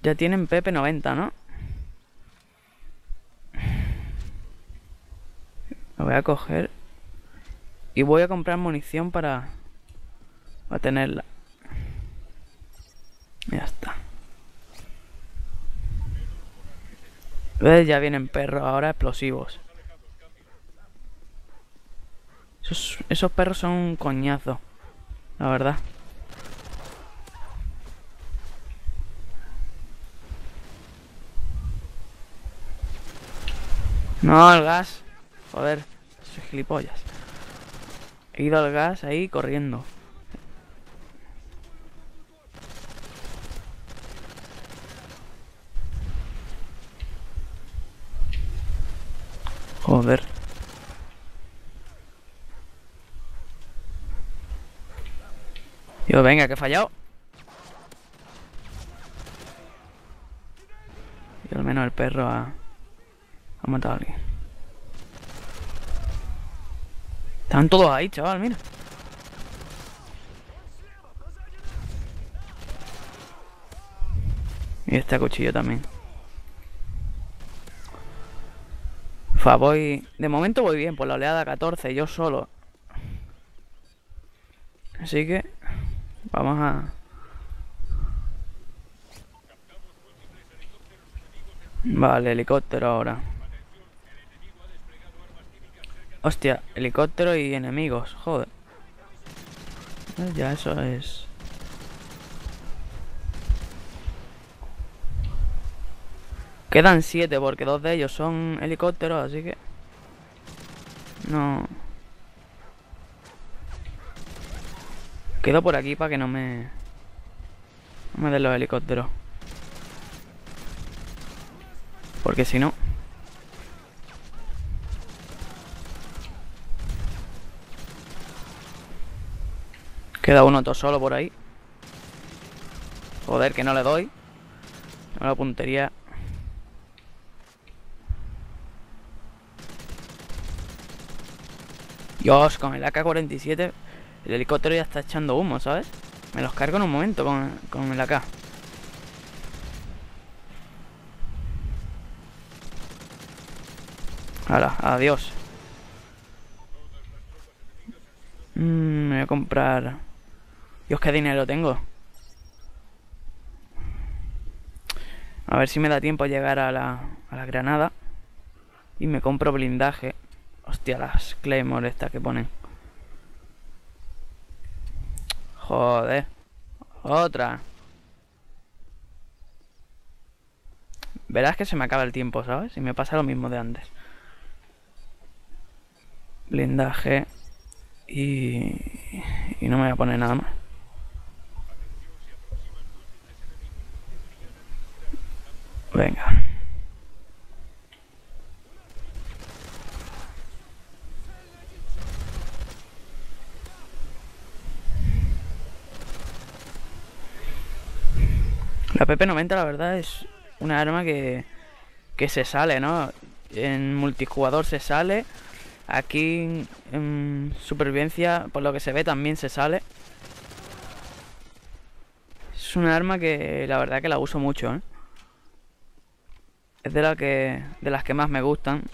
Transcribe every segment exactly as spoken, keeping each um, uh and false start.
Ya tienen P P noventa, ¿no? Lo voy a coger. Y voy a comprar munición para... Para tenerla. Ya está. ¿Ves? Ya vienen perros ahora explosivos. Esos, esos perros son un coñazo, la verdad. No, el gas. Joder, soy gilipollas. He ido al gas ahí corriendo. Joder. Yo, venga, que he fallado. Y al menos el perro ha, ha matado a alguien. Están todos ahí, chaval, mira. Y este cuchillo también. Fa, voy... De momento voy bien, por la oleada catorce, yo solo. Así que... Vamos a... Vale, helicóptero ahora. Hostia, helicóptero y enemigos, joder. Ya eso es... Quedan siete porque dos de ellos son helicópteros, así que... No... Quedo por aquí para que no me... No me den los helicópteros. Porque si no... Queda uno todo solo por ahí. Joder, que no le doy. No, la puntería... Dios, con el A K cuarenta y siete el helicóptero ya está echando humo, ¿sabes? Me los cargo en un momento con, con el A K. Hala, adiós. Mm, me voy a comprar... Dios, qué dinero tengo. A ver si me da tiempo a llegar a la, a la granada. Y me compro blindaje. Hostia, las Claymore estas que ponen. Joder. Otra. Verás que se me acaba el tiempo, ¿sabes? Y me pasa lo mismo de antes. Blindaje. Y... Y no me voy a poner nada más. Venga. La P P noventa la verdad es una arma que, que se sale, ¿no? En multijugador se sale. Aquí en supervivencia, por lo que se ve, también se sale. Es una arma que la verdad que la uso mucho, ¿eh? Es de, la que, de las que más me gustan.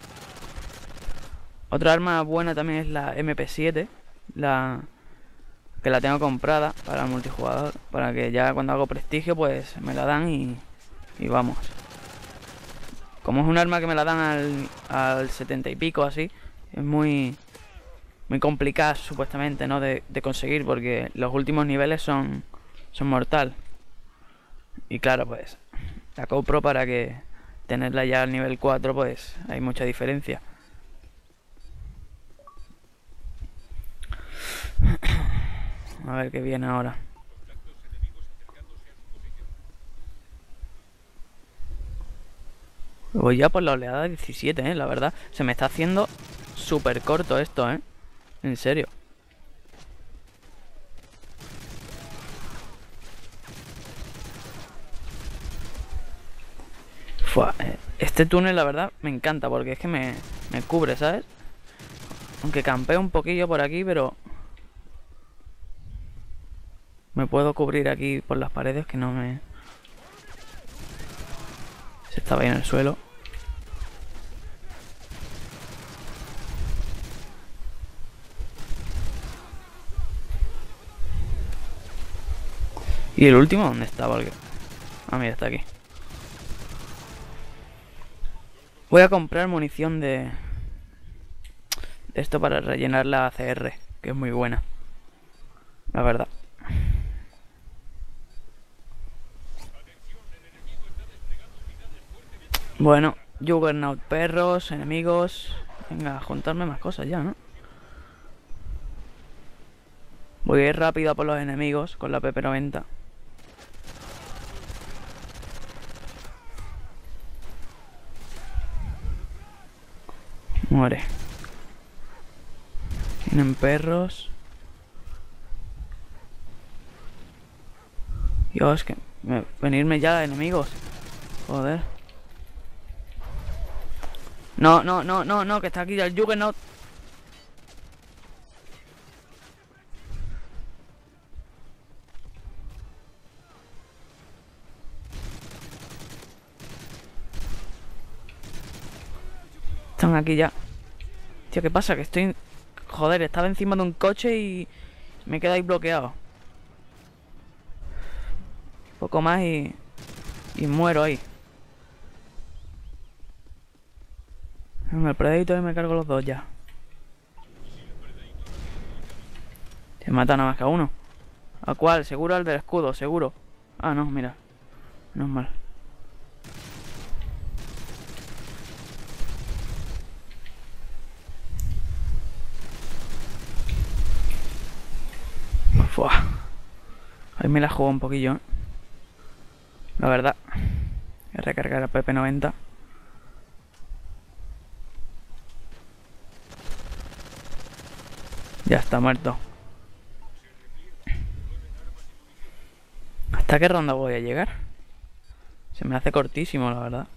Otra arma buena también es la M P siete. La... Que la tengo comprada para el multijugador, para que ya cuando hago prestigio pues me la dan y, y vamos. Como es un arma que me la dan al, al setenta y pico así, es muy muy complicada supuestamente, ¿no? De, de conseguir, porque los últimos niveles son son mortal. Y claro, pues la compro para que tenerla ya al nivel cuatro pues hay mucha diferencia. A ver qué viene ahora. Voy ya por la oleada diecisiete, eh, la verdad. Se me está haciendo súper corto esto, eh. En serio. Fua, eh, este túnel, la verdad, me encanta porque es que me, me cubre, ¿sabes? Aunque campeo un poquillo por aquí, pero... Me puedo cubrir aquí por las paredes que no me... Se estaba ahí en el suelo. ¿Y el último dónde estaba? Ah, mira, está aquí. Voy a comprar munición de... de esto para rellenar la A C R, que es muy buena, la verdad. Bueno, Juggernaut, perros, enemigos... Venga, a juntarme más cosas ya, ¿no? Voy a ir rápido a por los enemigos con la P P noventa. Muere. Tienen perros. Dios, que... me- venirme ya, enemigos. Joder. No, no, no, no, no, que está aquí ya el Juggernaut. Están aquí ya. Tío, ¿qué pasa? Que estoy... Joder, estaba encima de un coche y... me quedé ahí bloqueado. Poco más y... y muero ahí. Venga, el Predator y me cargo los dos ya. Se mata nada más que a uno. ¿A cuál? Seguro al del escudo, seguro. Ah, no, mira. No es mal. Fua. Ahí me la juego un poquillo, ¿eh? La verdad. Voy a recargar a P P noventa. Ya está muerto. ¿Hasta qué ronda voy a llegar? Se me hace cortísimo, la verdad.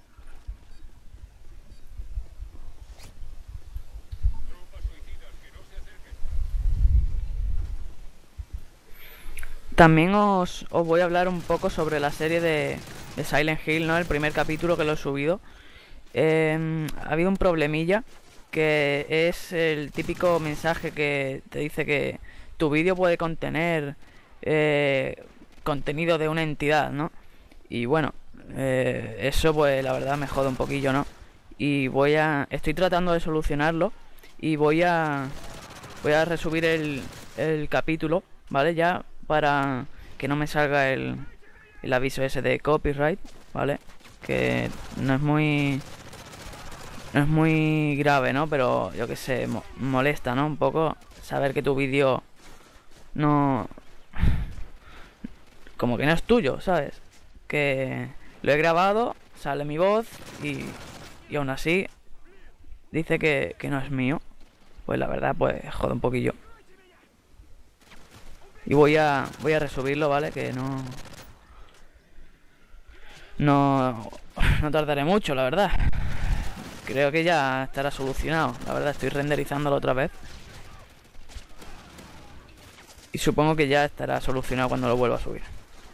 También os, os voy a hablar un poco sobre la serie de, de Silent Hill, ¿no? El primer capítulo que lo he subido. Eh, ha habido un problemilla, que es el típico mensaje que te dice que tu vídeo puede contener eh, contenido de una entidad, ¿no? Y bueno, eh, eso pues la verdad me jode un poquillo, ¿no? Y voy a... estoy tratando de solucionarlo y voy a... voy a resubir el, el capítulo, ¿vale? Ya para que no me salga el, el aviso ese de copyright, ¿vale? Que no es muy... no es muy grave, ¿no? Pero yo que sé, mo molesta, ¿no? Un poco saber que tu vídeo no... como que no es tuyo, ¿sabes? Que lo he grabado, sale mi voz y, y aún así dice que, que no es mío. Pues la verdad, pues jode un poquillo. Y voy a voy a resubirlo, ¿vale? Que no... No... no tardaré mucho, la verdad. Creo que ya estará solucionado. La verdad, estoy renderizándolo otra vez. Y supongo que ya estará solucionado cuando lo vuelva a subir.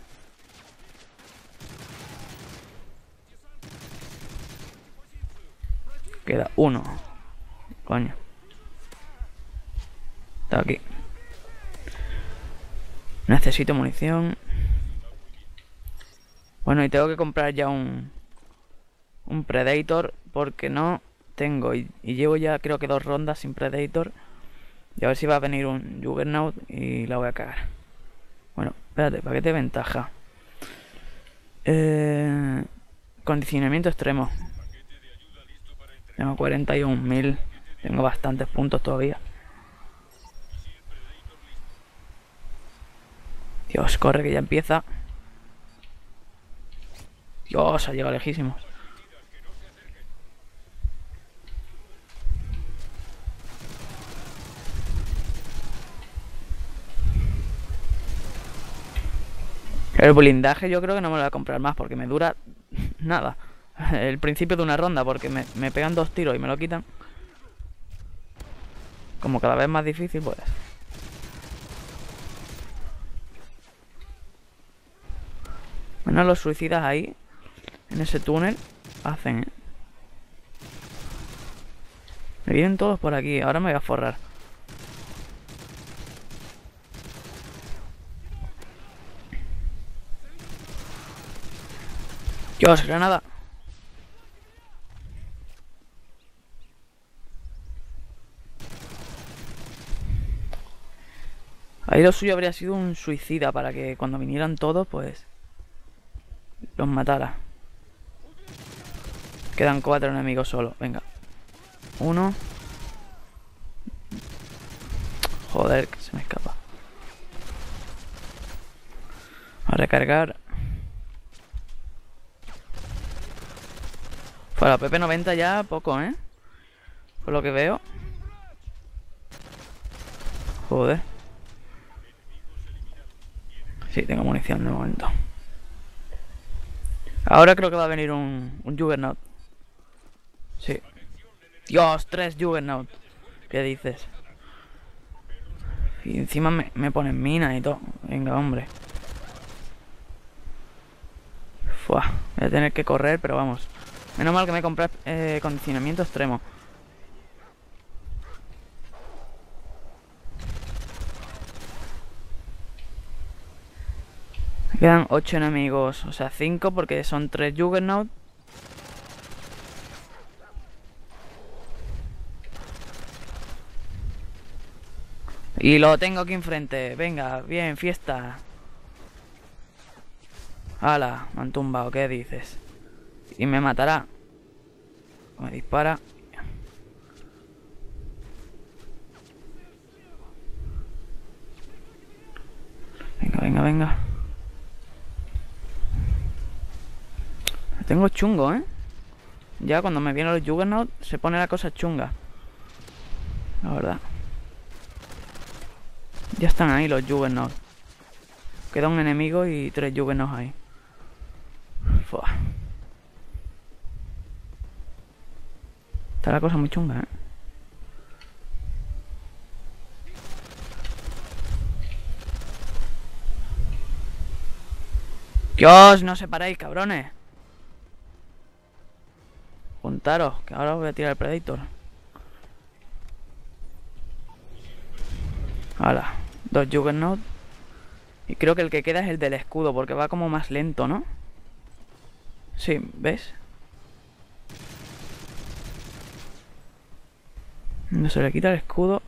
Queda uno. Coño. Está aquí. Necesito munición. Bueno, y tengo que comprar ya un... un Predator, porque no tengo. Y, y llevo ya creo que dos rondas sin Predator. Y a ver si va a venir un Juggernaut y la voy a cagar. Bueno, espérate, paquete de ventaja. Eh, condicionamiento extremo. Tengo cuarenta y un mil. Tengo bastantes puntos todavía. Dios, corre que ya empieza. Dios, ha llegado lejísimos. El blindaje yo creo que no me lo voy a comprar más porque me dura nada. El principio de una ronda, porque me, me pegan dos tiros y me lo quitan. Como cada vez más difícil, pues. Bueno, los suicidas ahí. En ese túnel hacen, ¿eh? Me vienen todos por aquí. Ahora me voy a forrar. Dios, granada. Ahí lo suyo habría sido un suicida para que cuando vinieran todos, pues los matara. Quedan cuatro enemigos solo. Venga. Uno. Joder, que se me escapa. A recargar. Para P P noventa ya poco, ¿eh? Por lo que veo. Joder. Sí, tengo munición de momento. Ahora creo que va a venir un, un Juggernaut. Sí. Dios, tres Juggernaut. ¿Qué dices? Y encima me, me ponen minas y todo. Venga, hombre. Fua, voy a tener que correr, pero vamos. Menos mal que me compré eh, condicionamiento extremo. Me quedan ocho enemigos. O sea, cinco porque son tres Juggernaut. Y lo tengo aquí enfrente. Venga, bien, fiesta. Hala, me han tumbado, ¿qué dices? Y me matará. Me dispara. Venga, venga, venga. Tengo chungo, ¿eh? Ya cuando me vienen los Juggernaut se pone la cosa chunga. La verdad. Ya están ahí los Juggernaut. Queda un enemigo y tres Juggernaut ahí. Fua. Está la cosa muy chunga, ¿eh? Dios, no os separáis, cabrones. Juntaros, que ahora os voy a tirar el Predator. Hala, dos Juggernaut. Y creo que el que queda es el del escudo, porque va como más lento, ¿no? Sí, ¿ves? No se le quita el escudo.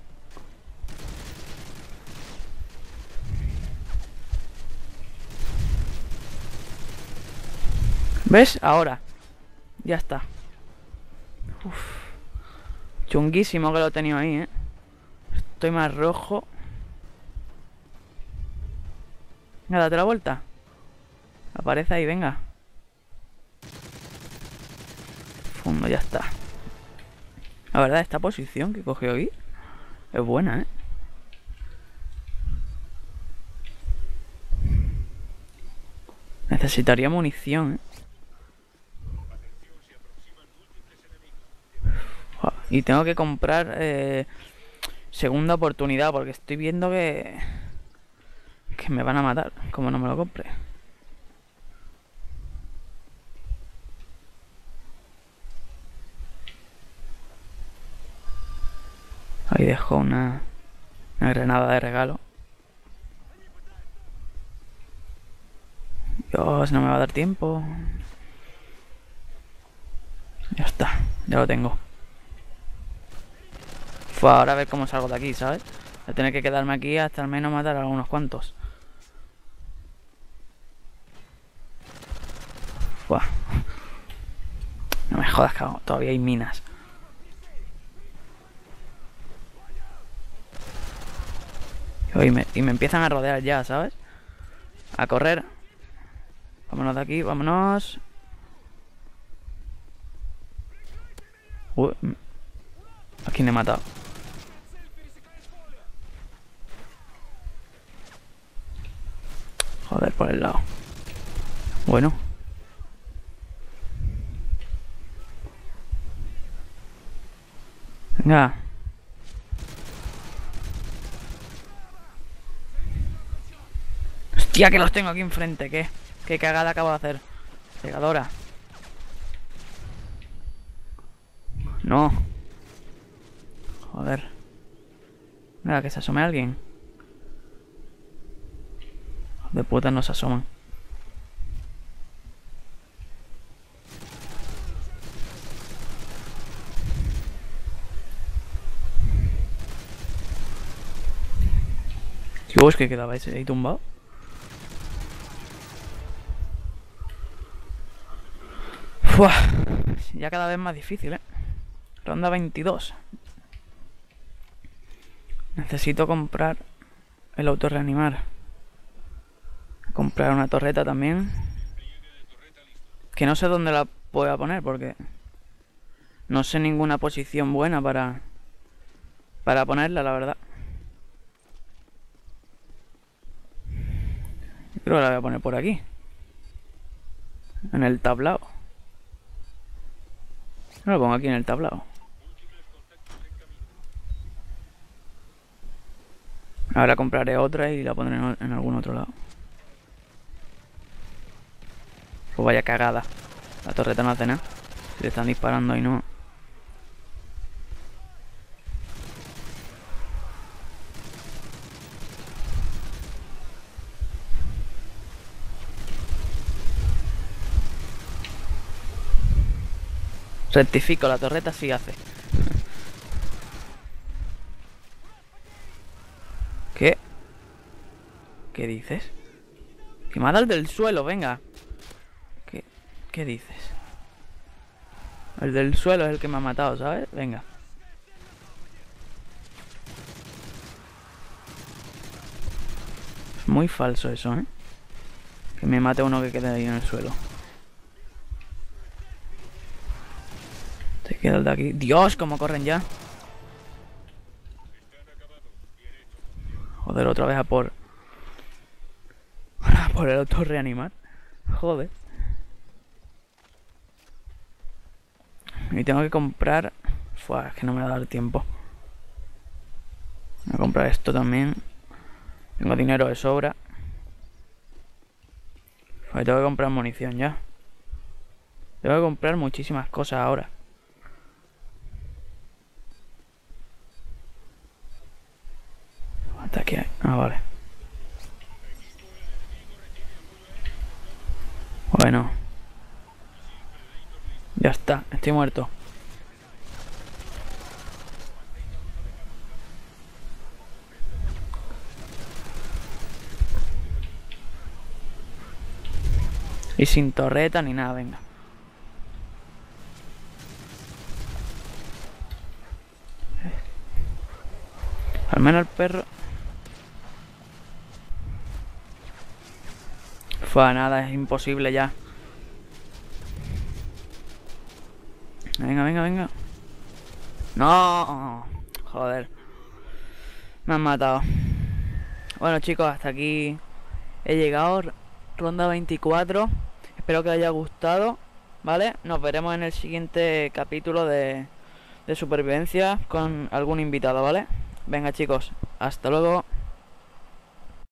¿Ves? Ahora. Ya está. Uf. Chunguísimo que lo he tenido ahí, ¿eh? Estoy más rojo. Venga, date la vuelta. Aparece ahí, venga. Fondo, ya está. La verdad, esta posición que cogió aquí es buena, ¿eh? Necesitaría munición, ¿eh? Y tengo que comprar eh, segunda oportunidad porque estoy viendo que que me van a matar como no me lo compre. Ahí dejo una, una granada de regalo. Dios, no me va a dar tiempo. Ya está, ya lo tengo. Fue ahora a ver cómo salgo de aquí, ¿sabes? Voy a tener que quedarme aquí hasta al menos matar a algunos cuantos. Fua. No me jodas, cabrón. Todavía hay minas. Y me, y me empiezan a rodear ya, ¿sabes? A correr. Vámonos de aquí, vámonos. Uy, ¿a quién he matado? Joder, por el lado. Bueno. Venga. Hostia, que los tengo aquí enfrente. ¿Qué? ¿Qué cagada acabo de hacer? Pegadora. No. Joder. Mira, que se asome alguien. De puta no se asoman. Dios, que quedaba ese ahí tumbado. Fua. Ya cada vez más difícil, eh. Ronda veintidós. Necesito comprar el autorreanimar. Comprar una torreta también. Que no sé dónde la voy a poner porque no sé ninguna posición buena para para ponerla, la verdad. Creo que la voy a poner por aquí, en el tablao. No lo pongo aquí en el tablao. Ahora compraré otra y la pondré en, en algún otro lado. Pues vaya cagada. La torreta no hace nada. Si le están disparando ahí no. Rectifico, la torreta sí hace. ¿Qué? ¿Qué dices? Que me ha dado el del suelo, venga. ¿Qué, qué dices? El del suelo es el que me ha matado, ¿sabes? Venga. Es muy falso eso, ¿eh? Que me mate uno que quede ahí en el suelo. Te queda el de aquí. ¡Dios! ¿Cómo corren ya? Joder, otra vez a por... A por el auto reanimar. Joder. Y tengo que comprar... Fua, es que no me va a dar tiempo. Voy a comprar esto también. Tengo dinero de sobra. Fua, tengo que comprar munición ya. Tengo que comprar muchísimas cosas ahora. Hasta aquí hay. Ah, vale. Bueno. Ya está, estoy muerto. Y sin torreta ni nada, venga. Al menos el perro... Fue nada, es imposible ya. Venga, venga, venga. No, joder. Me han matado. Bueno, chicos, hasta aquí he llegado. Ronda veinticuatro. Espero que os haya gustado, ¿vale? Nos veremos en el siguiente capítulo de, de supervivencia con algún invitado, ¿vale? Venga, chicos, hasta luego.